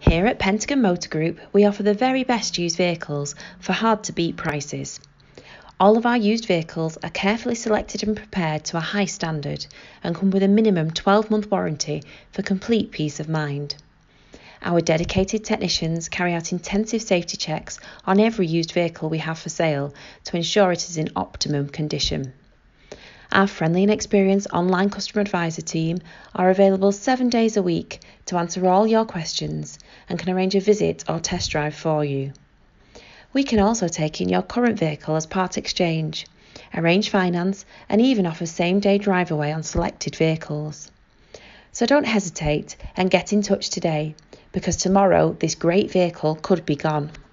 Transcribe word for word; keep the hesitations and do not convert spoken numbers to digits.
Here at Pentagon Motor Group, we offer the very best used vehicles for hard-to-beat prices. All of our used vehicles are carefully selected and prepared to a high standard and come with a minimum twelve-month warranty for complete peace of mind. Our dedicated technicians carry out intensive safety checks on every used vehicle we have for sale to ensure it is in optimum condition. Our friendly and experienced online customer advisor team are available seven days a week to answer all your questions and can arrange a visit or test drive for you. We can also take in your current vehicle as part exchange, arrange finance and even offer same-day drive away on selected vehicles. So don't hesitate and get in touch today, because tomorrow this great vehicle could be gone.